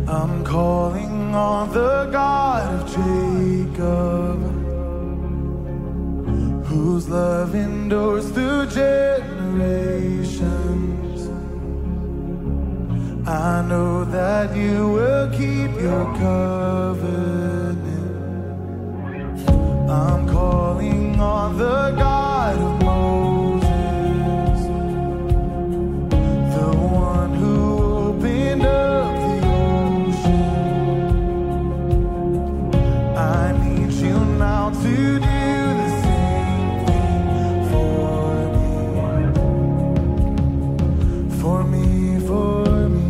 I'm calling on the God of Jacob, whose love endures through generations. I know that you will keep your covenant. I'm calling on the God of Moses, the one who opened up the ocean. I need you now to do the same thing for me, for me.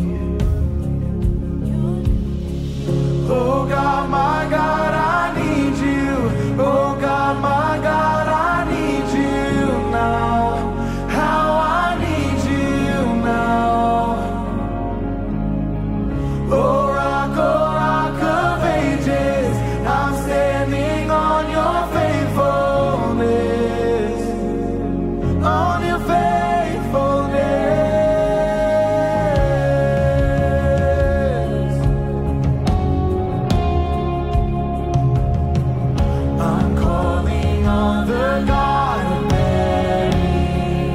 Oh God, my God, I need you. Oh God, my God, I need you now. How I need you now. Oh rock of ages, I'm standing on your faithfulness, on your faithfulness. I'm calling on the God of Mary,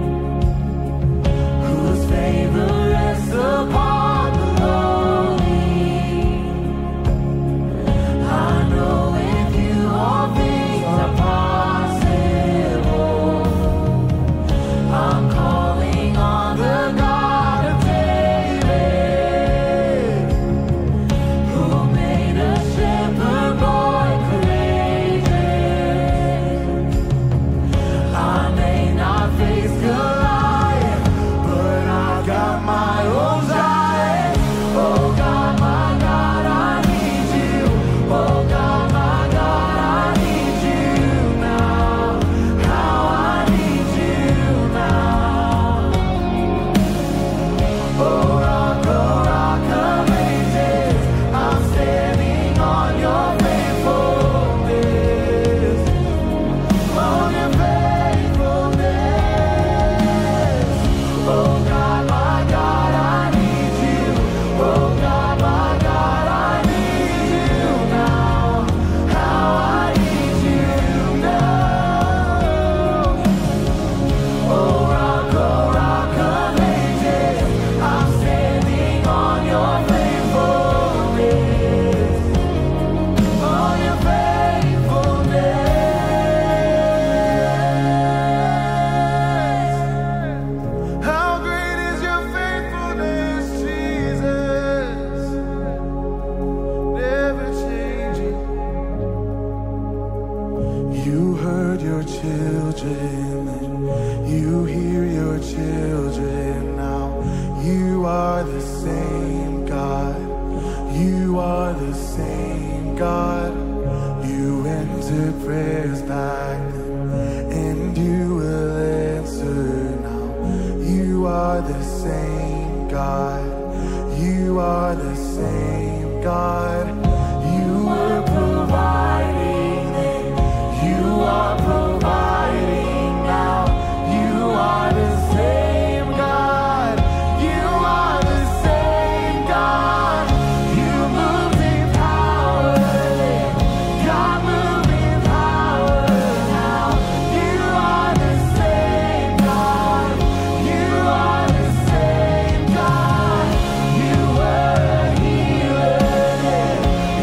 whose favor rests upon the lowly. I know with you all things are possible. I'm calling on the God of David, who made a shepherd boy courageous. I may not face Goliath, but I got my own giant. Oh God, my God, I need you. Oh God, my God, I need you now. How I need you now. Oh rock of ages, I'm standing on your faithfulness, on your faithfulness. Oh God, my God, I need you. Oh God, my God, I need you now. How I need you now. Oh rock of ages, I'm standing on your faithfulness, on your faithfulness. How great is your faithfulness, Jesus, never changing. You heard your children, and you hear your children now. You are the same God. You are the same God. You answered prayers back then, and you will answer now. You are the same God. You are the same God. You were providing then. You are providing now. You are the same God. You are the same God. You moved in power then. God moved in power now. You are the same God. You are the same God. You were a healer then.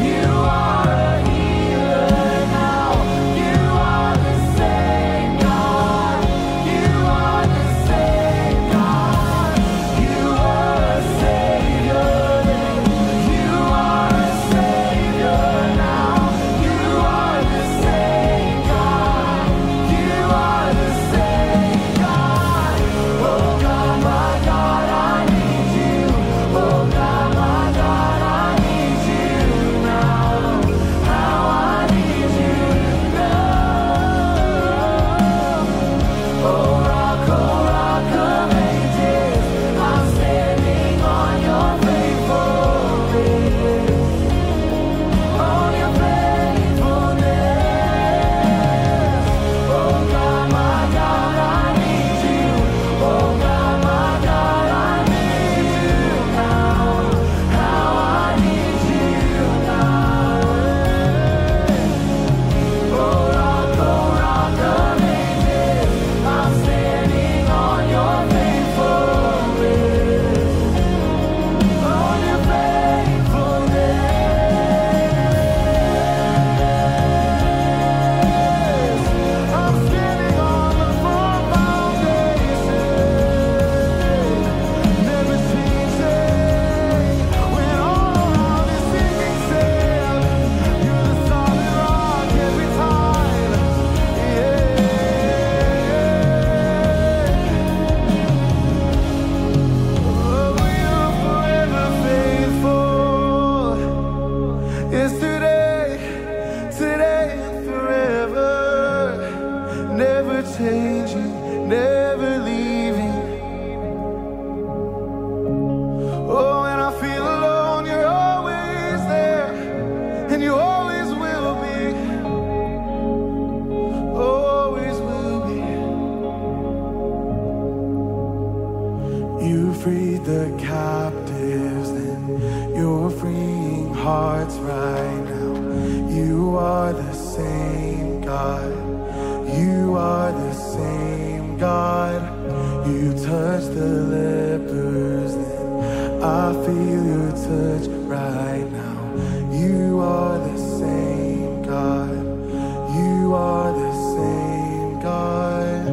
You freed the captives, then you're freeing hearts right now. You are the same God. You are the same God. You touch the lepers, then I feel your touch right now. You are the same God. You are the same God.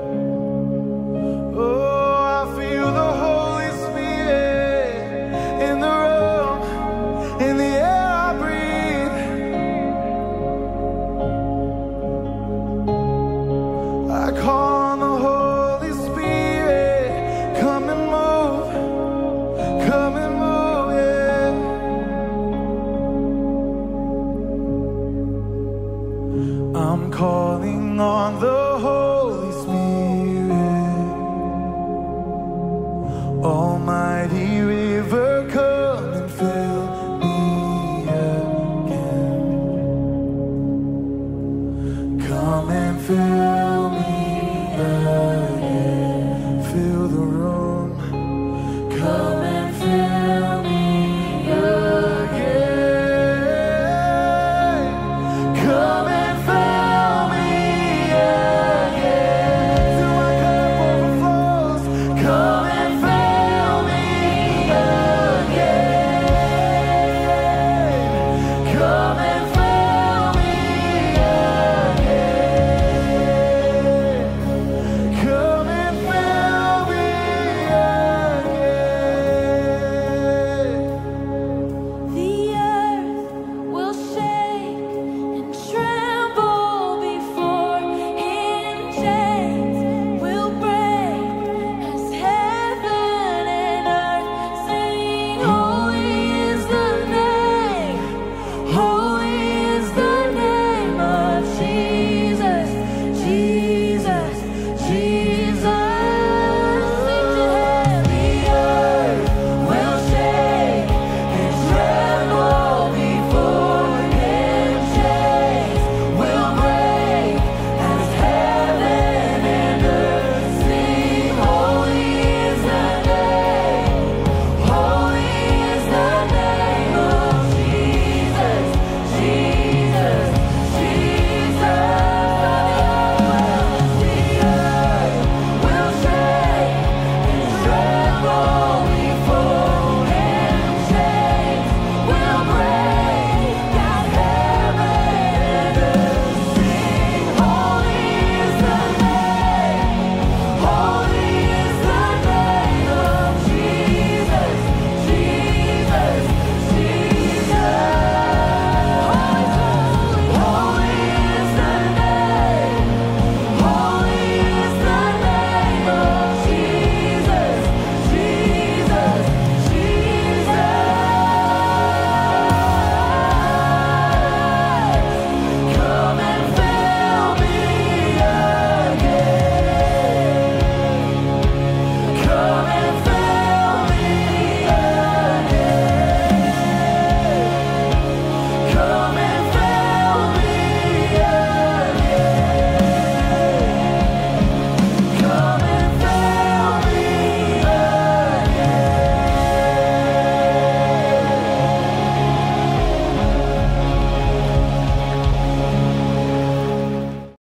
Oh, I feel the Holy Spirit in the room, in the air I breathe. I call on the Holy Spirit, come and move, yeah. I'm calling on the Holy Spirit, Almighty.